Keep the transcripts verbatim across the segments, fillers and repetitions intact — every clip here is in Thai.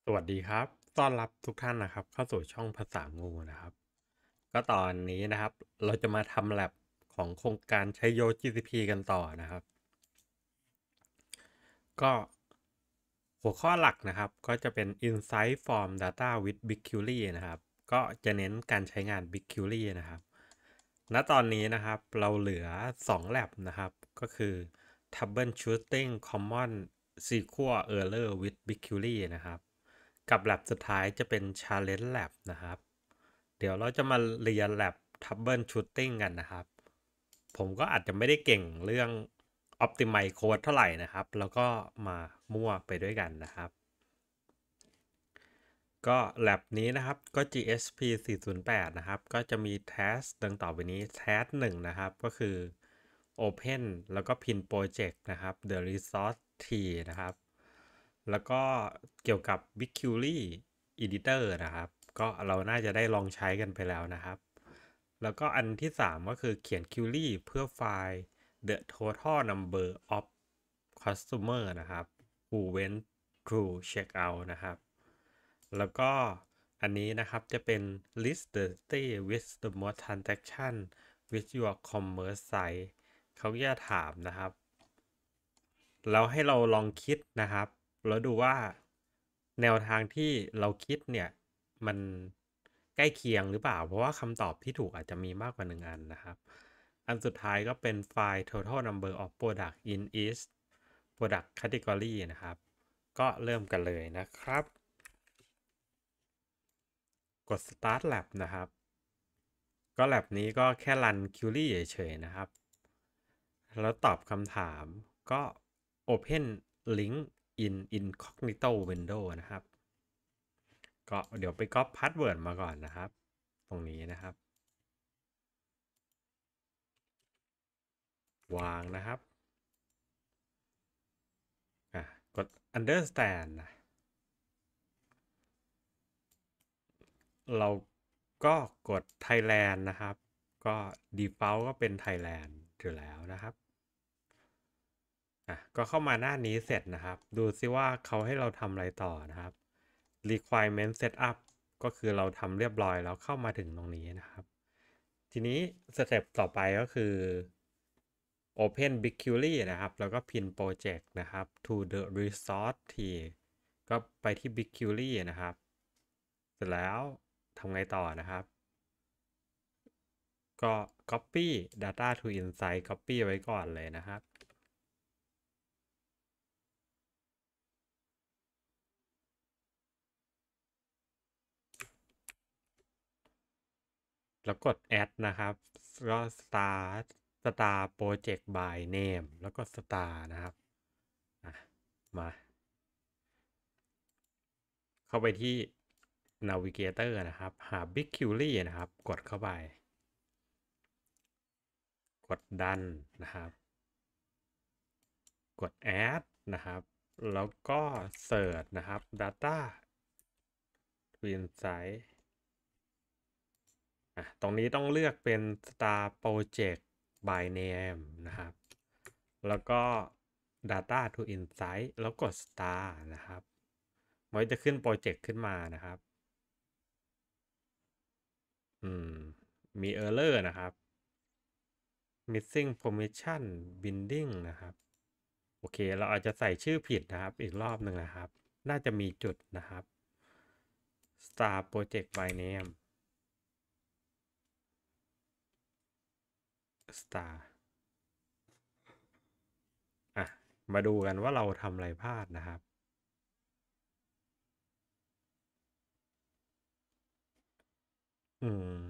สวัสดีครับต้อนรับทุกท่านนะครับเข้าสู่ช่องภาษางูนะครับก็ตอนนี้นะครับเราจะมาทำแลบของโครงการใช้โย จี ซี พี กันต่อนะครับก็หัวข้อหลักนะครับก็จะเป็น Insight from Data with BigQuery นะครับก็จะเน้นการใช้งาน BigQuery นะครับณตอนนี้นะครับเราเหลือสองแลบนะครับก็คือ Troubleshooting Common ซี เค ยู แอล Error with BigQuery นะครับกับแลบสุดท้ายจะเป็น Challenge Lab นะครับเดี๋ยวเราจะมาเรียนแลบ Troubleshooting กันนะครับผมก็อาจจะไม่ได้เก่งเรื่อง Optimize Code เท่าไหร่นะครับแล้วก็มามั่วไปด้วยกันนะครับก็ lab นี้นะครับก็ จี เอส พี สี่ศูนย์แปดนะครับก็จะมี task ดังต่อไปนี้ task หนึ่งนะครับก็คือ open แล้วก็ pin project นะครับ the resource tree นะครับแล้วก็เกี่ยวกับ BigQuery editor นะครับก็เราน่าจะได้ลองใช้กันไปแล้วนะครับแล้วก็อันที่สามก็คือเขียน query เพื่อไฟล์ the total number of customer นะครับ who went through checkout นะครับแล้วก็อันนี้นะครับจะเป็น list the state with the most transaction with your commerce site เขาจะถามนะครับแล้วให้เราลองคิดนะครับแล้วดูว่าแนวทางที่เราคิดเนี่ยมันใกล้เคียงหรือเปล่าเพราะว่าคำตอบที่ถูกอาจจะมีมากกว่าหนึ่งอันนะครับอันสุดท้ายก็เป็นไฟล์ total number of product in each product category นะครับก็เริ่มกันเลยนะครับกด start lab นะครับก็ lab นี้ก็แค่ run query เฉยๆนะครับแล้วตอบคำถามก็ open link in incognito window นะครับก็เดี๋ยวไปก๊อปพาสเวิร์ดมาก่อนนะครับตรงนี้นะครับวางนะครับอ่ะกด understand นะเราก็กด Thailand นะครับก็ default ก็เป็น Thailand อยู่แล้วนะครับอ่ะก็เข้ามาหน้านี้เสร็จนะครับดูซิว่าเขาให้เราทำอะไรต่อนะครับ requirement setup ก็คือเราทำเรียบร้อยแล้วเข้ามาถึงตรงนี้นะครับทีนี้สเต็ปต่อไปก็คือ Open BigQuery นะครับแล้วก็ Pin Project นะครับ to the resource tree ก็ไปที่ BigQuery นะครับเสร็จแล้วทำไงต่อนะครับก็ Copy Data to Insight Copy ไว้ก่อนเลยนะครับแล้วกด Add นะครับก็ Start Start Project by Name แล้วก็ Start นะครับมาเข้าไปที่ Navigator นะครับหา BigQuery นะครับกดเข้าไปกดดันนะครับกด add นะครับแล้วก็ search นะครับ data to insight อ่ะตรงนี้ต้องเลือกเป็น star project by name นะครับแล้วก็ data to insight แล้วกด star นะครับมันจะขึ้นโปรเจกต์ขึ้นมานะครับอืมมี error นะครับ missing permission binding นะครับโอเคเราอาจจะใส่ชื่อผิดนะครับอีกรอบหนึ่งนะครับน่าจะมีจุดนะครับ star project by name star อ่ะมาดูกันว่าเราทำอะไรพลาดนะครับอืม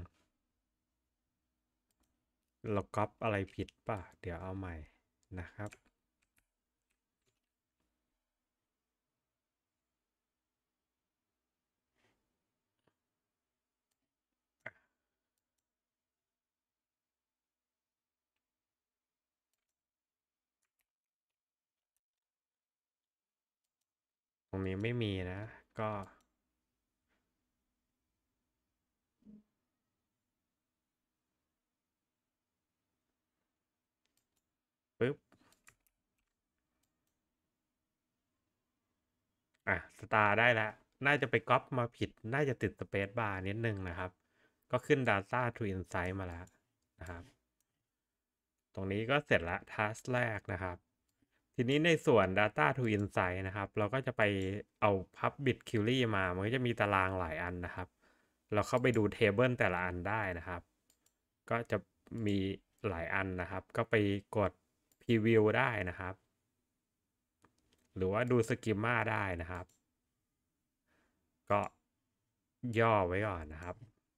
เราก๊อปอะไรผิดป่ะเดี๋ยวเอาใหม่นะครับตรงนี้ไม่มีนะก็ปึ๊บอ่ะสตาร์ได้แล้วน่าจะไปก๊อปมาผิดน่าจะติด Space Bar นิดนึงนะครับ ก็ขึ้น Data to Insight มาแล้วนะครับตรงนี้ก็เสร็จละ Task แรกนะครับทีนี้ในส่วน Data to Insight นะครับเราก็จะไปเอา Public Query มามันก็จะมีตารางหลายอันนะครับเราเข้าไปดู Table แต่ละอันได้นะครับก็จะมีหลายอันนะครับก็ไปกด Preview ได้นะครับหรือว่าดู Schema ได้นะครับก็ย่อไว้ก่อนนะครับ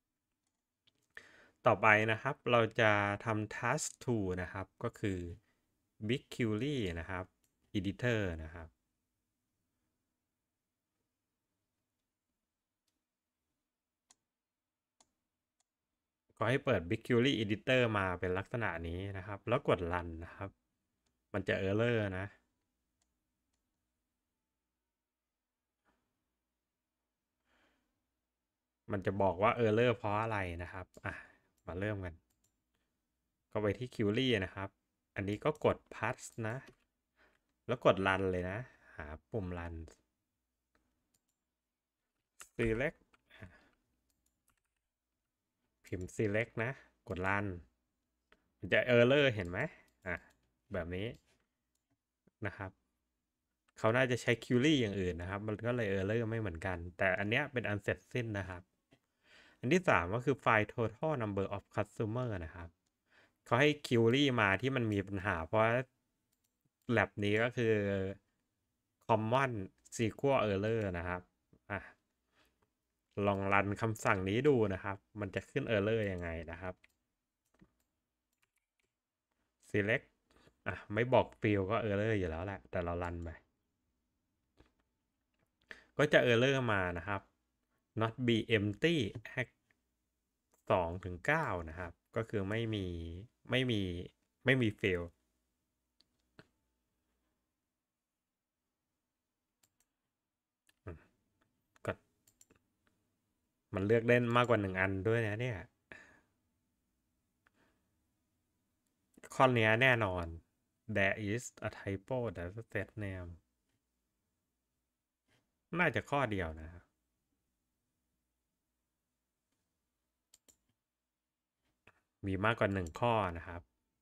ต่อไปนะครับเราจะทำ task ทูนะครับก็คือ BigQuery นะครับ Editor นะครับก็ให้เปิด BigQuery Editor มาเป็นลักษณะนี้นะครับแล้วกด Run นะครับมันจะ Error นะมันจะบอกว่า Error เพราะอะไรนะครับอ่ะมาเริ่มกันก็ไปที่ Query นะครับอันนี้ก็กด Pass นะแล้วกด Run เลยนะหาปุ่ม Run Select พิมพ์ select นะกด run มันจะ error เห็นไหมอ่ะแบบนี้นะครับเขาน่าจะใช้ query อย่างอื่นนะครับมันก็เลย error ไม่เหมือนกันแต่อันเนี้ยเป็นอันเสร็จสิ้นนะครับอันที่สามก็คือไฟล์ total number of customer นะครับเขาให้ query มาที่มันมีปัญหาเพราะ lab นี้ก็คือ common ซี คิว แอล error นะครับอ่ะลองรันคำสั่งนี้ดูนะครับมันจะขึ้น error ยังไงนะครับ select อ่ะไม่บอก field ก็ error อยู่แล้วแหละแต่เรารันไปก็จะ error มานะครับ not be empty hack สองถึงเก้านะครับก็คือไม่มีไม่มีไม่มี fail ก็มันเลือกเล่นมากกว่าหนึ่งอันด้วยนะเนี่ยข้อนี้แน่นอน there is a typo that set name น่าจะข้อเดียวนะครับมีมากกว่าหนึ่งข้อนะครับ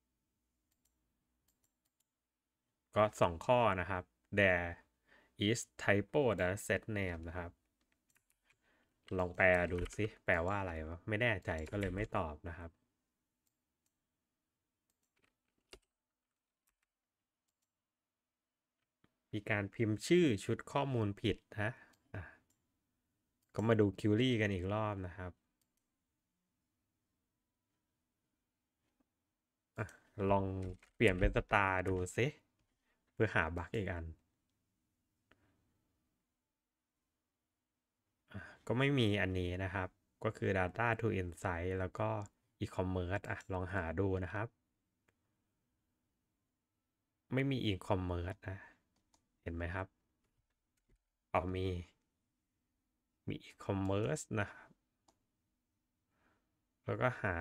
ก็สองข้อนะครับ there is typo that set name นะครับลองแปลดูสิแปลว่าอะไรวะไม่แน่ใจก็เลยไม่ตอบนะครับมีการพิมพ์ชื่อชุดข้อมูลผิดนะะก็มาดูคิวรี่กันอีกรอบนะครับอะลองเปลี่ยนเป็นสตาร์ดูซิเพื่อหาบั๊กอีกอันก็ไม่มีอันนี้นะครับก็คือ Data to Insight แล้วก็ E-commerce อ่ะลองหาดูนะครับไม่มี E-commerce นะเห็นไหมครับอ๋อมีมี E-commerce นะครับแล้วก็หา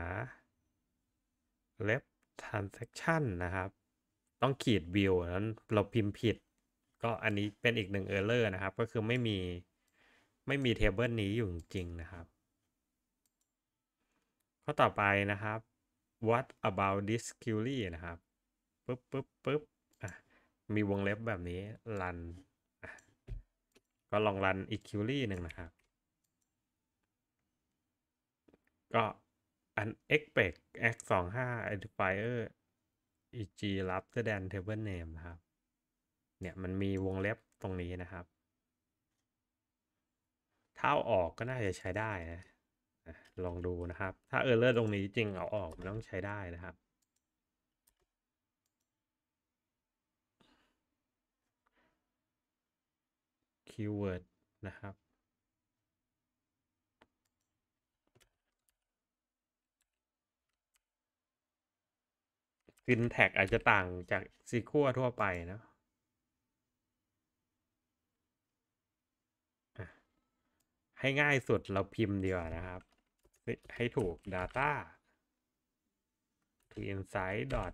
left transaction นะครับต้องขีด view นั้นเราพิมพ์ผิดก็อันนี้เป็นอีกหนึ่ง error นะครับก็คือไม่มีไม่มี table นี้อยู่จริงนะครับข้อต่อไปนะครับ what about this query นะครับปึ๊บปึ๊บปึ๊บอ่ะมีวงเล็บแบบนี้ run อ่ะก็ลองรันอีก query หนึ่งนะครับก็ unexpect x สองห้า identifier eg larger than table name นะครับเนี่ยมันมีวงเล็บตรงนี้นะครับถ้าเอาออกก็น่าจะใช้ได้นะลองดูนะครับถ้าเออร์เลอร์ตรงนี้จริงเอาออกมันต้องใช้ได้นะครับคีย์เวิร์ดนะครับ syntax อาจจะต่างจาก เอส คิว แอล ทั่วไปนะให้ง่ายสุดเราพิมพ์ดีกว่านะครับให้ถูก data to insight dot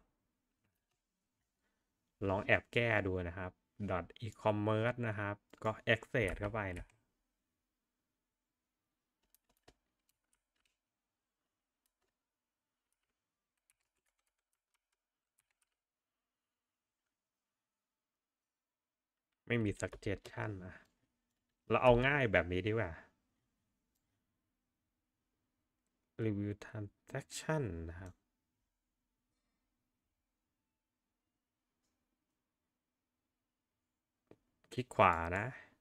ลองแอบแก้ดูนะครับ dot e-commerce นะครับก็ access เข้าไปนะไม่มี suggestion นะเราเอาง่ายแบบนี้ดีกว่า review transaction นะครับคลิกขวานะ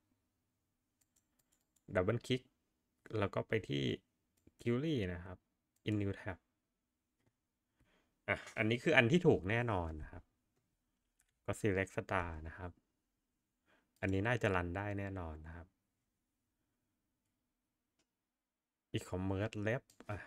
ดับเบิลคลิกแล้วก็ไปที่ query นะครับ in new tab อ่ะอันนี้คืออันที่ถูกแน่นอนนะครับก็ select star นะครับอันนี้น่าจะรันได้แน่นอนนะครับ e-commerce lab อ่ะ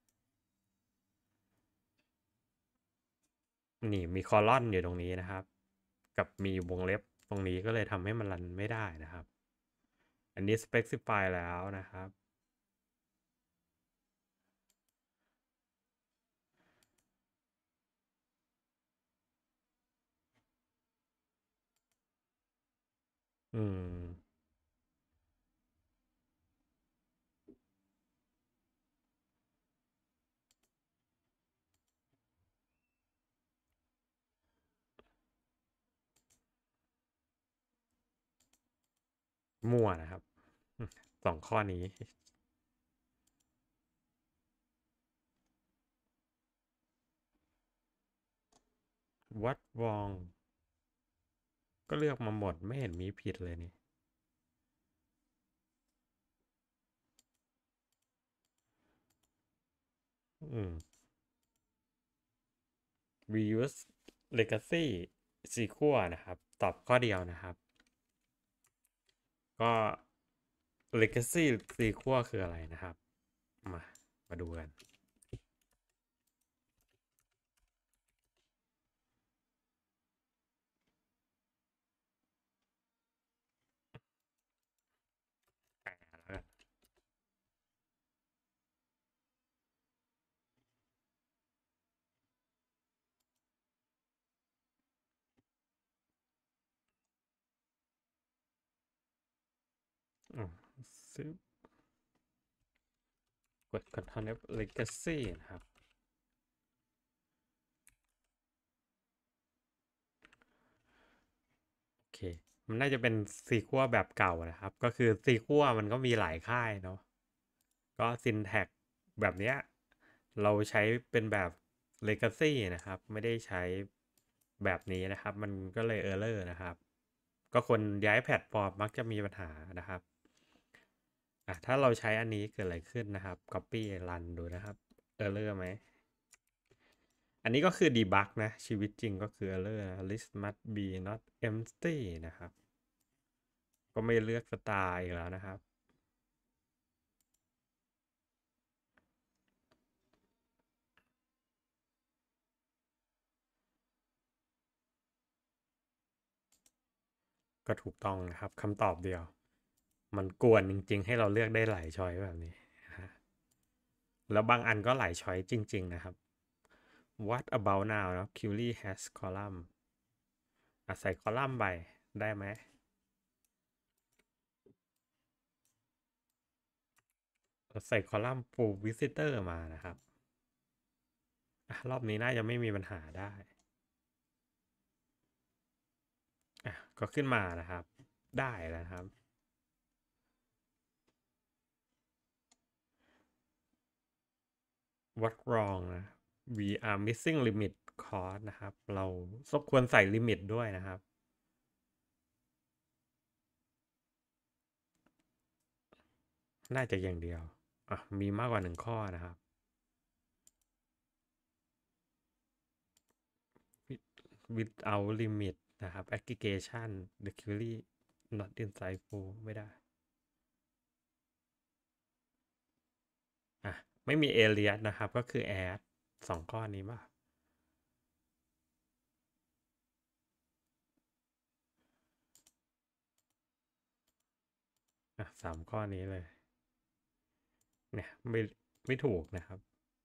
นี่มีคอลอนอยู่ตรงนี้นะครับ กับมีวงเล็บตรงนี้ก็เลยทำให้มันรันไม่ได้นะครับ อันนี้ specify แล้วนะครับอืมมั่วนะครับสองข้อนี้วัดวองก็เลือกมาหมดไม่เห็นมีผิดเลยนี่อืม reuse legacy สี่ขั้วนะครับตอบข้อเดียวนะครับก็ legacy สี่ขั้วคืออะไรนะครับมามาดูกันแล้วกันอืมซื้อกด control F legacy นะครับโอเคมันน่าจะเป็นซีคั่วแบบเก่านะครับก็คือซีคั่วมันก็มีหลายค่ายเนาะก็ syntax แบบเนี้ยเราใช้เป็นแบบ legacy นะครับไม่ได้ใช้แบบนี้นะครับมันก็เลย error นะครับก็คนย้ายแพลตฟอร์มมักจะมีปัญหานะครับอ่ะถ้าเราใช้อันนี้เกิดอะไรขึ้นนะครับ copy run ดูนะครับ error ไหมอันนี้ก็คือ debug นะชีวิตจริงก็คือ error นะ list must be not empty นะครับก็ไม่เลือกสไตล์อีกแล้วนะครับก็ถูกต้องนะครับคำตอบเดียวมันกวนจริงๆให้เราเลือกได้หลายช้อยแบบนี้นะฮะแล้วบางอันก็หลายช้อยจริงๆนะครับ what about now นะ query has column อ่ะใส่คอลัมน์ไปได้ไหมใส่คอลัมน์ full visitor มานะครับอ่ะรอบนี้น่าจะไม่มีปัญหาได้อ่ะก็ขึ้นมานะครับได้แล้วครับ what wrong นะ we are missing limit cost นะครับเราสมควรใส่ลิมิตด้วยนะครับน่าจะอย่างเดียวอ่ะมีมากกว่าหนึ่งข้อนะครับ without limit นะครับ aggregation the query not insightful ไม่ได้อ่ะไม่มี alias นะครับก็คือ add สองข้อนี้ป่ะอ่ะสามข้อนี้เลยเนี่ยไม่ไม่ถูกนะครับ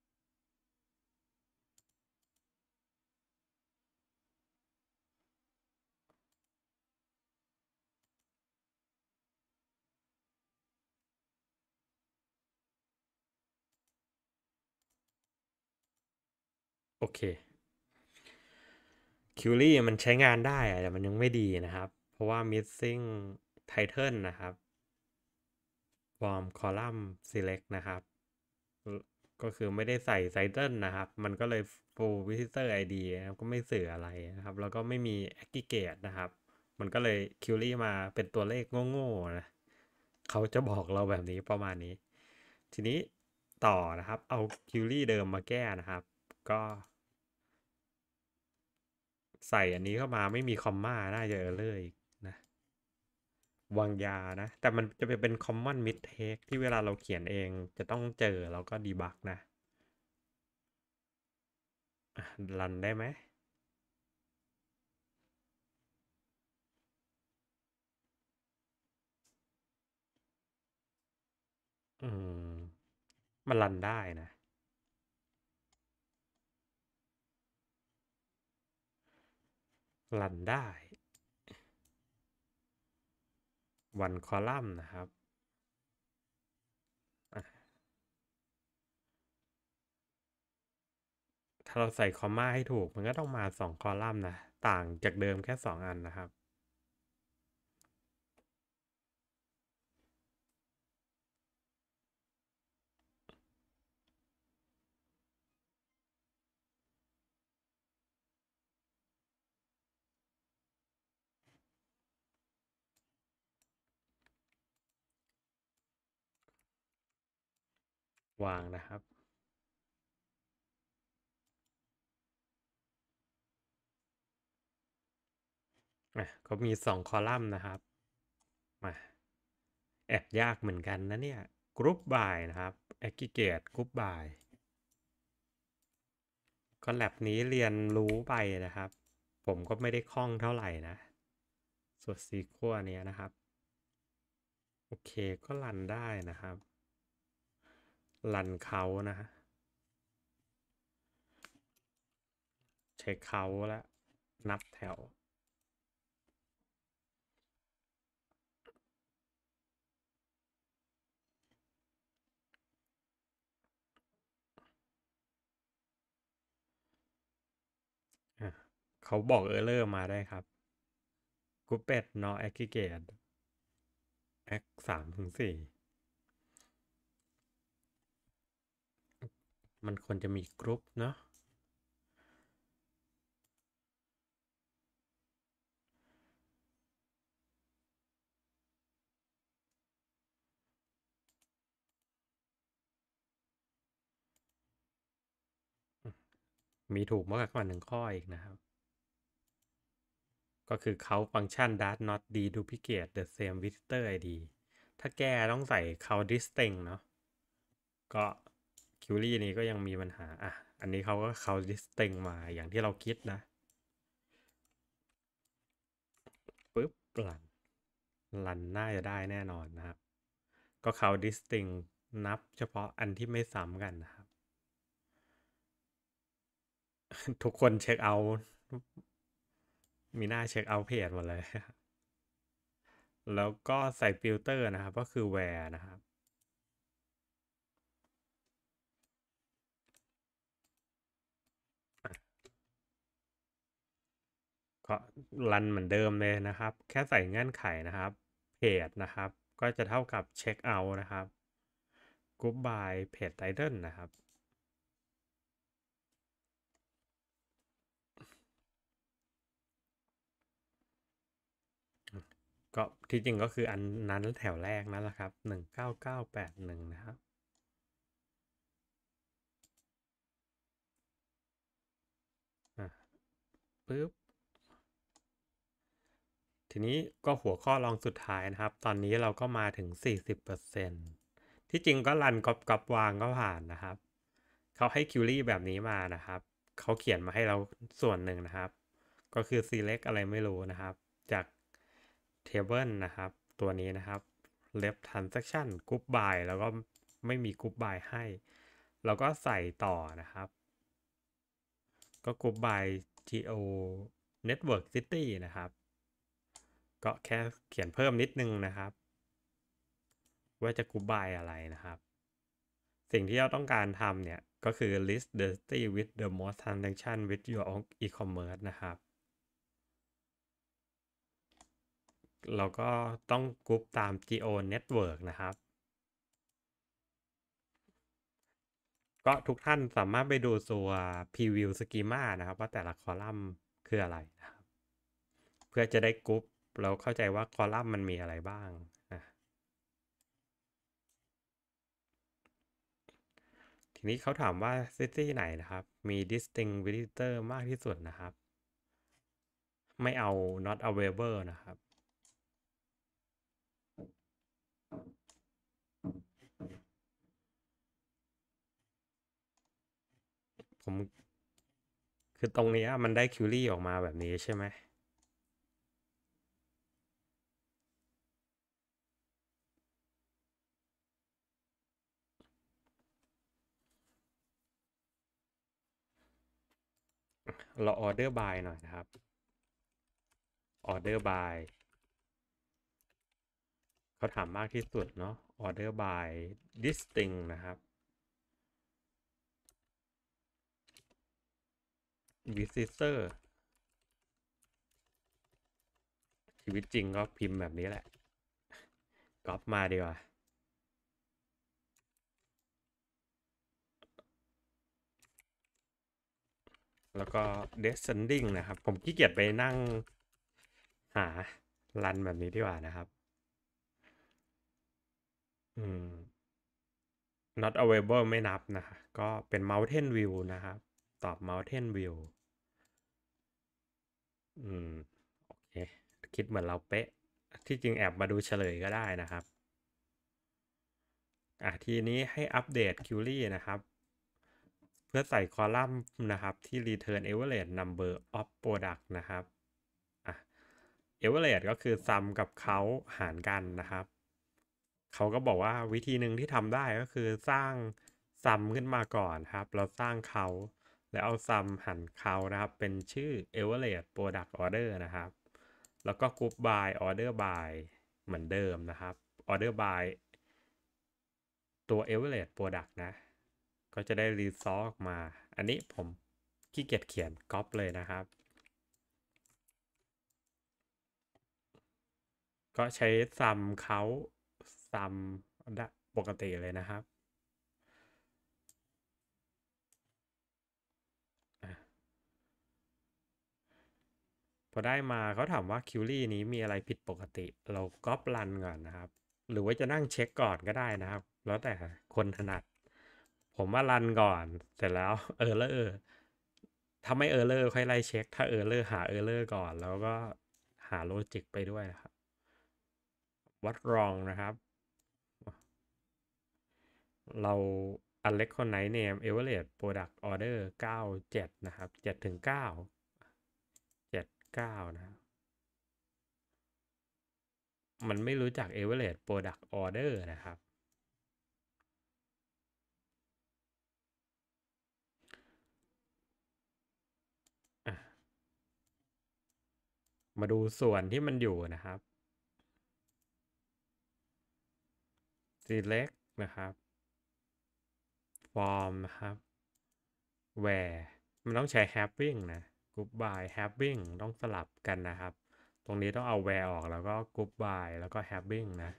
โอเค query มันใช้งานได้อะแต่มันยังไม่ดีนะครับราะว่า missing title นะครับ from column select นะครับก็คือไม่ได้ใส่ title นะครับ มันก็เลย full visitor ไอ ดี นะครับก็ไม่สื่ออะไรนะครับ แล้วก็ไม่มี aggregate นะครับ มันก็เลย query มาเป็นตัวเลขโง่ๆนะเขาจะบอกเราแบบนี้ประมาณนี้ ทีนี้ต่อนะครับเอา query เดิมมาแก้นะครับ ก็ใส่อันนี้เข้ามาไม่มีคอมมาน่าจะเออร์เลอร์อีกนะวางยานะ แต่มันจะเป็น common mistake ที่เวลาเราเขียนเองจะต้องเจอแล้วก็ debug นะรันได้ไหมอืมมันรันได้นะรันได้วันคอลัมน์นะครับถ้าเราใส่คอมมาให้ถูกมันก็ต้องมาสองคอลัมน์นะต่างจากเดิมแค่สองอันนะครับวางนะครับอ่ะก็มีสองคอลัมน์นะครับมาแอบยากเหมือนกันนะเนี่ยกรุ๊ปบายนะครับ aggregate กรุ๊ปบายก็แลบนี้เรียนรู้ไปนะครับ ผมก็ไม่ได้คล่องเท่าไหร่นะส่วนซีคั่วเนี้ยนะครับโอเคก็รันได้นะครับรันเขานะฮะใช้เขาแล้วนับแถวอ่ะเขาบอกเออร์เลอร์มาได้ครับกรุ๊ปเป็ด not aggregate act สามถึงสี่มันควรจะมีกรุ๊ปเนาะมีถูกมากกว่าหนึ่งข้ออีกนะครับก็คือเขาฟังก์ชัน does not deduplicate the same visitor ไอ ดี ถ้าแก้ต้องใส่เขา distinct เนาะก็คิวรี่นี้ก็ยังมีปัญหาอ่ะอันนี้เขาก็เขา distinct มาอย่างที่เราคิดนะปุ๊บรันรันน่าจะได้แน่นอนนะครับก็เขา distinct นับเฉพาะอันที่ไม่ซ้ำกันนะครับทุกคนเช็คเอาท์มีหน้าเช็คเอาท์เพจหมดเลยแล้วก็ใส่ฟิลเตอร์นะครับก็คือ where นะครับก็รันเหมือนเดิมเลยนะครับแค่ใส่เงื่อนไขนะครับเพจนะครับก็จะเท่ากับเช็คเอาท์นะครับ group by page title นะครับก็ที่จริงก็คืออันนั้นแถวแรกนั่นแหละครับหนึ่งเก้าเก้าแปดหนึ่งนะครับอ่ะปึ๊บทีนี้ก็หัวข้อรองสุดท้ายนะครับตอนนี้เราก็มาถึง สี่สิบเปอร์เซ็นต์ ที่จริงก็รันก๊อปก๊อปวางก็ผ่านนะครับเขาให้คิวรี่แบบนี้มานะครับเขาเขียนมาให้เราส่วนหนึ่งนะครับก็คือ select อะไรไม่รู้นะครับจาก table นะครับตัวนี้นะครับ left transaction group by แล้วก็ไม่มี group by ให้เราก็ใส่ต่อนะครับก็ group by geo network city นะครับก็แค่เขียนเพิ่มนิดนึงนะครับว่าจะ group by อะไรนะครับสิ่งที่เราต้องการทำเนี่ยก็คือ list the city with the most transaction with your e-commerce นะครับเราก็ต้องกรุ๊ปตาม geo network นะครับ ก็ทุกท่านสามารถไปดูตัว preview schema นะครับว่าแต่ละคอลัมน์คืออะไรนะครับเพื่อจะได้กรุ๊ปเราเข้าใจว่าคอลัมน์มันมีอะไรบ้างนะทีนี้เขาถามว่า city ไหนนะครับมี distinct visitor มากที่สุดนะครับไม่เอา not available นะครับผมคือตรงนี้มันได้ query ออกมาแบบนี้ใช่ไหมเรา order by หน่อยนะครับ order by เขาถามมากที่สุดเนาะ order by distinct นะครับ visitor ชีวิตจริงก็พิมพ์แบบนี้แหละก๊อปมาดีกว่าแล้วก็ descending นะครับผมขี้เกียจไปนั่งหารันแบบนี้ดีกว่านะครับอืม not available ไม่นับนะคะก็เป็น mountain view นะครับตอบ mountain view อืมโอเคคิดเหมือนเราเป๊ะที่จริงแอบมาดูเฉลยก็ได้นะครับอ่ะทีนี้ให้อัปเดต query นะครับเพื่อใส่คอลัมน์นะครับที่ return average number of product นะครับอ่ะ average ก็คือ sum กับเขาหารกันนะครับเขาก็บอกว่าวิธีหนึ่งที่ทำได้ก็คือสร้าง sum ขึ้นมาก่อนครับเราสร้างเขาแล้วเอา sum หันเขานะครับเป็นชื่อ average product order นะครับแล้วก็ group by order by เหมือนเดิมนะครับ order by ตัว average product นะก็จะได้ result ออกมาอันนี้ผมขี้เกียจเขียนก๊อปเลยนะครับก็ใช้ซัมเขาซัมปกติเลยนะครับอ่ะพอได้มาเขาถามว่าคิวรี่นี้มีอะไรผิดปกติเราก๊อปรันก่อนนะครับหรือว่าจะนั่งเช็คก่อนก็ได้นะครับแล้วแต่คนถนัดผมว่ารันก่อนเสร็จแล้วเออเลอร์ถ้าไม่เออร์เลอร์ค่อยไล่เช็คถ้าเออร์เลอร์หาเออร์เลอร์ก่อนแล้วก็หาโลจิกไปด้วยนะครับวัดรองนะครับเรา Alex คนไหน name average product order เก้า เจ็ดนะครับเจ็ดถึงเก้าเจ็ดเก้านะครับมันไม่รู้จัก average product order นะครับอ่ะมาดูส่วนที่มันอยู่นะครับ select นะครับ form นะครับ where มันต้องใช้ having นะ group by having ต้องสลับกันนะครับตรงนี้ต้องเอา where ออกแล้วก็ group by แล้วก็ having นะ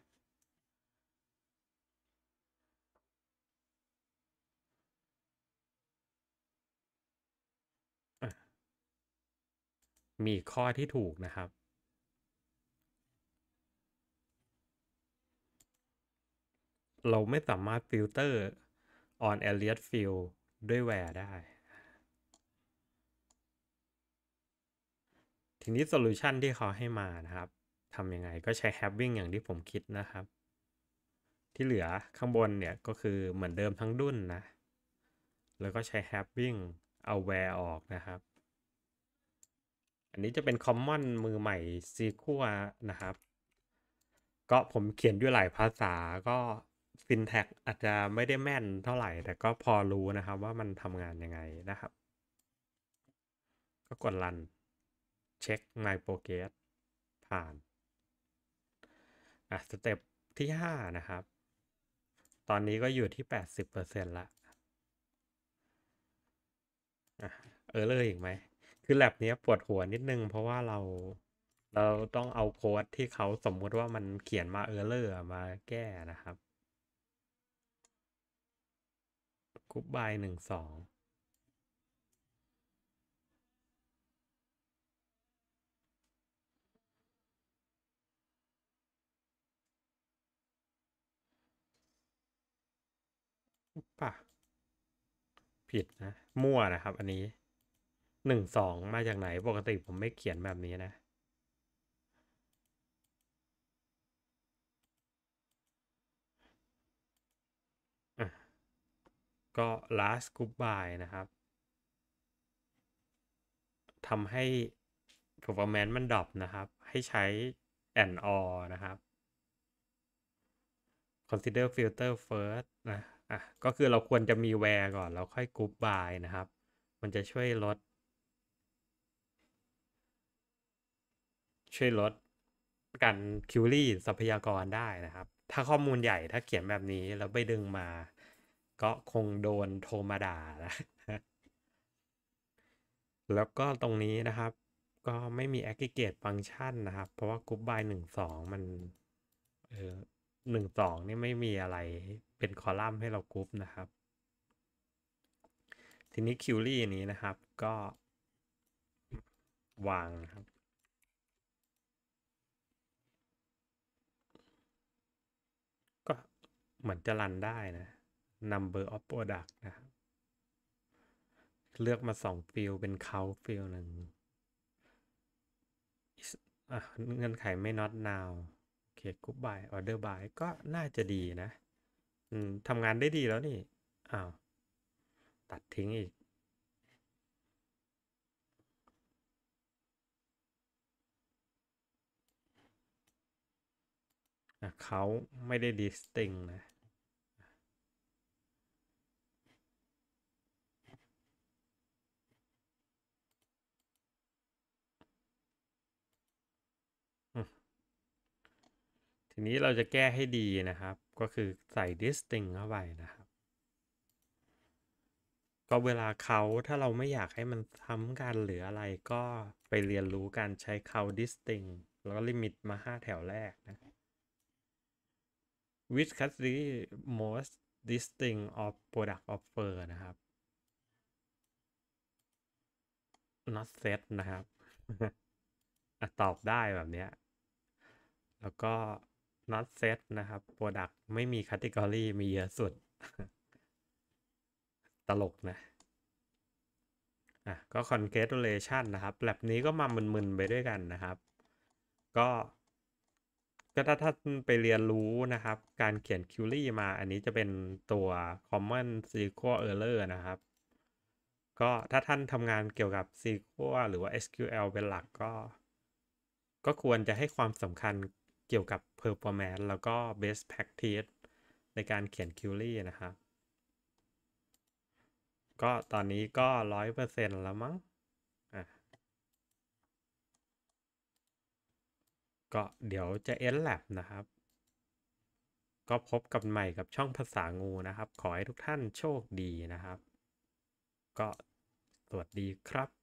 อ่ะมีข้อที่ถูกนะครับ เราไม่สามารถฟิลเตอร์ on alias field ด้วย where ได้ ทีนี้โซลูชันที่เขาให้มานะครับทำยังไงก็ใช้ having อย่างที่ผมคิดนะครับที่เหลือข้างบนเนี่ยก็คือเหมือนเดิมทั้งดุ้นนะแล้วก็ใช้ having เอา where ออกนะครับอันนี้จะเป็น common มือใหม่ sequel นะครับก็ผมเขียนด้วยหลายภาษาก็ syntax อาจจะไม่ได้แม่นเท่าไหร่แต่ก็พอรู้นะครับว่ามันทำงานยังไงนะครับก็กด run เช็ค my progress ผ่านอ่ะสเต็ปที่ห้านะครับตอนนี้ก็อยู่ที่ แปดสิบเปอร์เซ็นต์ ละอ่ะเออเลยอีกไหมคือแลบเนี้ยปวดหัวนิดนึงเพราะว่าเราเราต้องเอาโค้ดที่เขาสมมุติว่ามันเขียนมาเออร์เลอร์มาแก้นะครับกรุ๊ปบายหนึ่งสองป่ะผิดนะมั่วนะครับอันนี้หนึ่งสองมาจากไหนปกติผมไม่เขียนแบบนี้นะอ่ะก็ last goodbye นะครับทำให้ performance มันดรอปนะครับให้ใช้ and or นะครับ consider filter first นะอ่ะก็คือเราควรจะมี where ก่อนแล้วค่อย group by นะครับมันจะช่วยลดช่วยลดการคิวรี่ทรัพยากรได้นะครับถ้าข้อมูลใหญ่ถ้าเขียนแบบนี้แล้วไปดึงมาก็คงโดนโทรมาด่านะ แล้วก็ตรงนี้นะครับก็ไม่มี aggregate function นะครับเพราะว่า group by หนึ่งสองมันเออหนึ่งสองนี่ไม่มีอะไรเป็นคอลัมน์ให้เรากรุ๊ปนะครับทีนี้ query นี้นะครับก็วางนะครับก็เหมือนจะรันได้นะ number of product นะครับเลือกมาสองฟิลเป็น count ฟิลหนึ่งอ่ะเงื่อนไขไม่ not now โอเค group by order by ก็น่าจะดีนะอืมทำงานได้ดีแล้วนี่อ้าวตัดทิ้งอีกอ่ะเขาไม่ได้ distinct นะอืมทีนี้เราจะแก้ให้ดีนะครับ ก็คือใส่ distinct เข้าไปนะครับ ก็เวลาเขาถ้าเราไม่อยากให้มันซ้ำกันหรืออะไรก็ไปเรียนรู้การใช้เขา distinct แล้วก็ลิมิตมาห้าแถวแรกนะ which category most distinct of product offer นะครับ not set นะครับ อ่ะตอบได้แบบเนี้ยแล้วก็ not set นะครับ product ไม่มี category มีเยอะสุด ตลกนะอ่ะก็ congratulation นะครับแบบนี้ก็มามึนๆไปด้วยกันนะครับ ก็ก็ถ้าท่านไปเรียนรู้นะครับ การเขียน query มาอันนี้จะเป็นตัว common ซี เค ยู แอล error นะครับ ก็ถ้าท่านทำงานเกี่ยวกับ ซี เค ยู แอล หรือว่า เอส คิว แอล เป็นหลักก็ ก็ควรจะให้ความสำคัญเกี่ยวกับ performance แล้วก็ best practice ในการเขียน query นะครับ ก็ตอนนี้ก็ร้อยเปอร์เซ็นต์แล้วมั้งอ่ะก็เดี๋ยวจะ end lab นะครับ ก็พบกันใหม่กับช่องภาษางูนะครับ ขอให้ทุกท่านโชคดีนะครับ ก็สวัสดีครับ